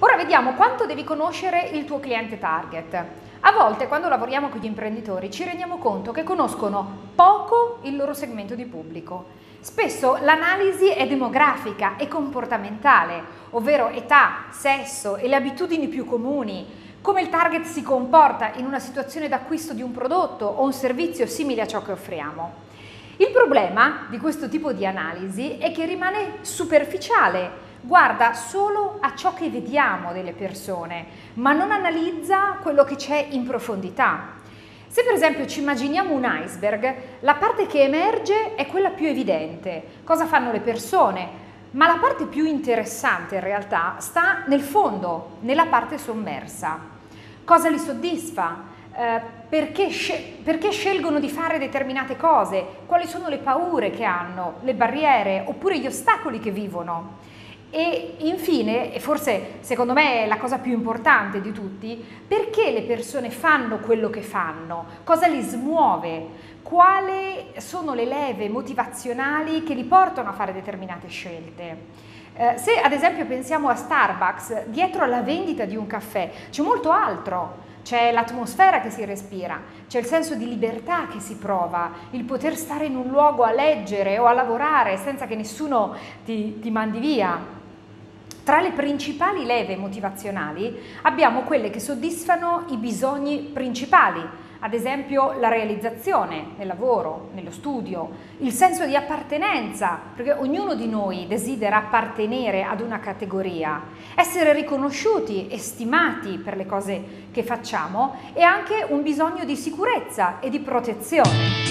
Ora vediamo quanto devi conoscere il tuo cliente target. A volte quando lavoriamo con gli imprenditori ci rendiamo conto che conoscono poco il loro segmento di pubblico. Spesso l'analisi è demografica e comportamentale, ovvero età, sesso e le abitudini più comuni, come il target si comporta in una situazione d'acquisto di un prodotto o un servizio simile a ciò che offriamo. Il problema di questo tipo di analisi è che rimane superficiale, guarda solo a ciò che vediamo delle persone, ma non analizza quello che c'è in profondità. Se per esempio ci immaginiamo un iceberg, la parte che emerge è quella più evidente, cosa fanno le persone, ma la parte più interessante in realtà sta nel fondo, nella parte sommersa. Cosa li soddisfa? Perché scelgono di fare determinate cose? Quali sono le paure che hanno, le barriere oppure gli ostacoli che vivono? E infine, e forse secondo me è la cosa più importante di tutti, perché le persone fanno quello che fanno? Cosa li smuove? Quali sono le leve motivazionali che li portano a fare determinate scelte? Se ad esempio pensiamo a Starbucks, dietro alla vendita di un caffè c'è molto altro. C'è l'atmosfera che si respira, c'è il senso di libertà che si prova, il poter stare in un luogo a leggere o a lavorare senza che nessuno ti mandi via. Tra le principali leve motivazionali abbiamo quelle che soddisfano i bisogni principali, ad esempio la realizzazione nel lavoro, nello studio, il senso di appartenenza, perché ognuno di noi desidera appartenere ad una categoria, essere riconosciuti e stimati per le cose che facciamo e anche un bisogno di sicurezza e di protezione.